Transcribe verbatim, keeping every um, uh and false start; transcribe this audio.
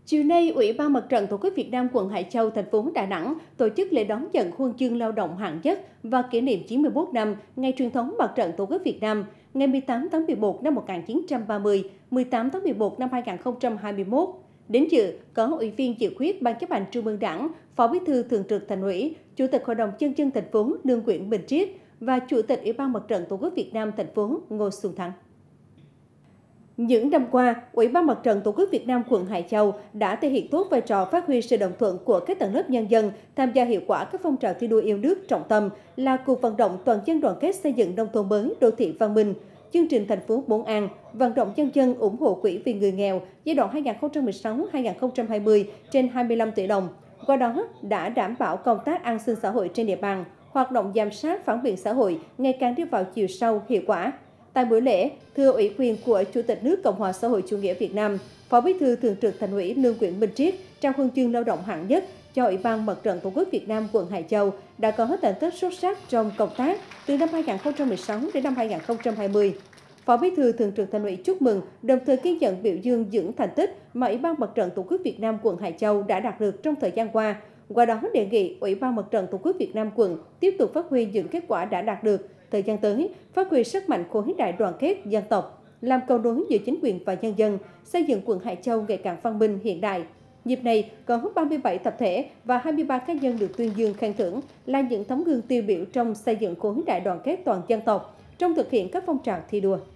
Chiều nay, Ủy ban Mặt trận Tổ quốc Việt Nam quận Hải Châu, thành phố Đà Nẵng tổ chức lễ đón nhận huân chương lao động hạng nhất và kỷ niệm chín mươi mốt năm Ngày truyền thống Mặt trận Tổ quốc Việt Nam, ngày mười tám tháng mười một năm một nghìn chín trăm ba mươi, mười tám tháng mười một năm hai nghìn không trăm hai mươi mốt. Đến dự có Ủy viên dự khuyết Ban chấp hành Trung ương Đảng, Phó Bí thư Thường trực Thành ủy, Chủ tịch Hội đồng Nhân dân thành phố Lương Nguyễn Bình Triết và Chủ tịch Ủy ban Mặt trận Tổ quốc Việt Nam thành phố Ngô Xuân Thắng. Những năm qua, Ủy ban Mặt trận Tổ quốc Việt Nam quận Hải Châu đã thể hiện tốt vai trò phát huy sự đồng thuận của các tầng lớp nhân dân, tham gia hiệu quả các phong trào thi đua yêu nước trọng tâm là cuộc vận động toàn dân đoàn kết xây dựng nông thôn mới, đô thị văn minh, chương trình thành phố Bốn An, vận động nhân dân ủng hộ quỹ vì người nghèo giai đoạn hai nghìn không trăm mười sáu đến hai nghìn không trăm hai mươi trên hai mươi lăm tỷ đồng. Qua đó đã đảm bảo công tác an sinh xã hội trên địa bàn, hoạt động giám sát phản biện xã hội ngày càng đi vào chiều sâu, hiệu quả. Tại buổi lễ, thưa ủy quyền của Chủ tịch nước Cộng hòa xã hội chủ nghĩa Việt Nam, Phó Bí thư Thường trực Thành ủy Lương Nguyễn Bình Triết trao huân chương lao động hạng nhất cho Ủy ban Mặt trận Tổ quốc Việt Nam quận Hải Châu đã có thành tích xuất sắc trong công tác từ năm hai nghìn không trăm mười sáu đến năm hai nghìn không trăm hai mươi. Phó Bí thư Thường trực Thành ủy chúc mừng, đồng thời ghi nhận biểu dương những thành tích mà Ủy ban Mặt trận Tổ quốc Việt Nam quận Hải Châu đã đạt được trong thời gian qua. Qua đó đề nghị Ủy ban Mặt trận Tổ quốc Việt Nam quận tiếp tục phát huy những kết quả đã đạt được, thời gian tới phát huy sức mạnh khối đại đoàn kết dân tộc, làm cầu nối giữa chính quyền và nhân dân, xây dựng quận Hải Châu ngày càng văn minh hiện đại. Dịp này có ba mươi bảy tập thể và hai mươi ba cá nhân được tuyên dương khen thưởng là những tấm gương tiêu biểu trong xây dựng khối đại đoàn kết toàn dân tộc trong thực hiện các phong trào thi đua.